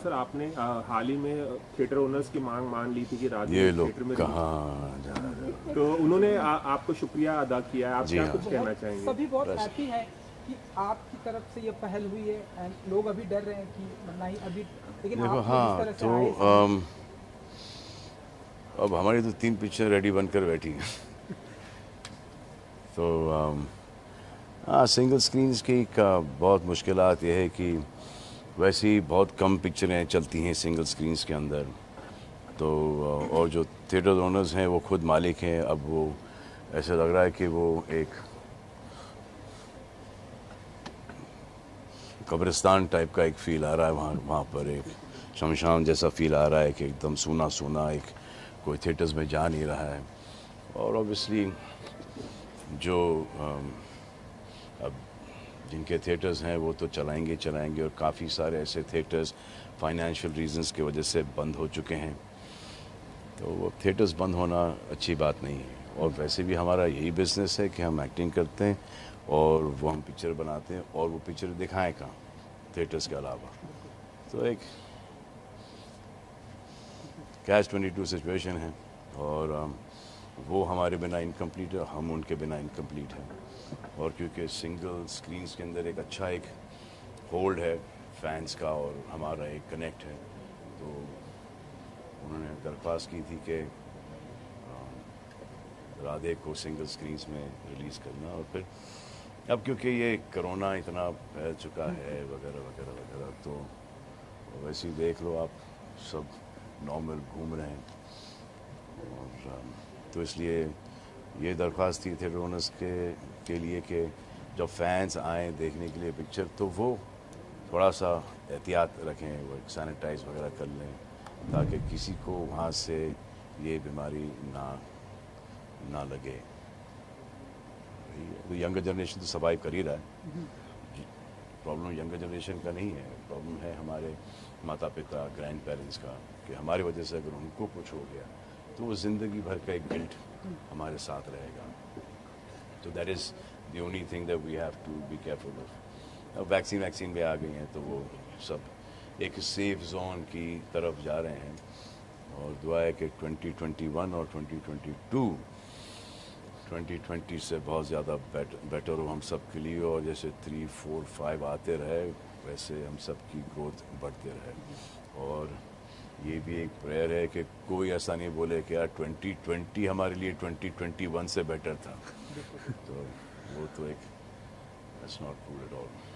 Sir आपने हाल ही में theatre owners की मांग मान ली थी कि राजू ये थिएटर लोग में कहाँ जा रहे हो? तो उन्होंने आपको शुक्रिया अदा किया है, आप जी क्या हाँ। कुछ कहना चाहेंगे? सभी बहुत हैप्पी हैं कि आपकी तरफ से ये पहल हुई है एंड लोग अभी डर रहे हैं कि नहीं अभी, लेकिन देखो आप हाँ, जिस तरह से तो आए सामने, अब हमारी तो 3 पिक्चर रेडी बनकर बैठी हैं। तो हाँ, सिंगल स्क्रीन्स की बहुत मुश्किलात ये है कि वैसे ही बहुत कम पिक्चरें चलती हैं सिंगल स्क्रीन्स के अंदर। तो और जो थिएटर ओनर्स हैं वो खुद मालिक हैं, अब वो ऐसा लग रहा है कि वो एक कब्रिस्तान टाइप का एक फील आ रहा है वहाँ पर, एक शमशान जैसा फील आ रहा है कि एकदम सूना सूना, एक कोई थिएटर्स में जा नहीं रहा है। और ऑब्वियसली जो अब जिनके थिएटर्स हैं वो तो चलाएंगे, और काफ़ी सारे ऐसे थिएटर्स फाइनेंशियल रीजंस की वजह से बंद हो चुके हैं। तो वो थिएटर्स बंद होना अच्छी बात नहीं है। और वैसे भी हमारा यही बिज़नेस है कि हम एक्टिंग करते हैं और वो हम पिक्चर बनाते हैं, और वो पिक्चर दिखाएं कहाँ, थिएटर्स के अलावा। तो एक कैच-22 सिचुएशन है, और वो हमारे बिना इनकम्प्लीट है, हम उनके बिना इनकम्प्लीट हैं। और क्योंकि सिंगल स्क्रीन्स के अंदर एक अच्छा एक होल्ड है फैंस का और हमारा एक कनेक्ट है, तो उन्होंने दरख्वास्त की थी कि राधे को सिंगल स्क्रीन्स में रिलीज़ करना। और फिर अब क्योंकि ये कोरोना इतना फैल चुका है वगैरह वगैरह वगैरह, तो वैसे ही देख लो आप, सब नॉर्मल घूम रहे हैं। और तो इसलिए ये दरख्वास्त थी थिएटर ओनर्स के लिए कि जब फैंस आएँ देखने के लिए पिक्चर, तो वो थोड़ा सा एहतियात रखें, वो एक सैनिटाइज वगैरह कर लें, ताकि किसी को वहाँ से ये बीमारी ना लगे। तो यंगर जनरेशन तो सर्वाइव कर ही रहा है। प्रॉब्लम यंगर जनरेशन का नहीं है, प्रॉब्लम है हमारे माता पिता, ग्रैंड पेरेंट्स का, कि हमारी वजह से अगर उनको कुछ हो गया तो वो ज़िंदगी भर का एक गिल्ट हमारे साथ रहेगा। तो that is the only thing that we have to be careful of. अब वैक्सीन भी आ गई हैं, तो वो सब एक सेफ जोन की तरफ जा रहे हैं। और दुआ है कि 2021 और 2020 से बहुत ज़्यादा बेटर हो हम सब के लिए, और जैसे 3, 4, 5 आते रहे, वैसे हम सब की ग्रोथ बढ़ते रहे। और ये भी एक प्रेयर है कि कोई ऐसा नहीं बोले कि यार 2020 हमारे लिए 2021 से बेटर था। तो वो तो एक, that's not true at all.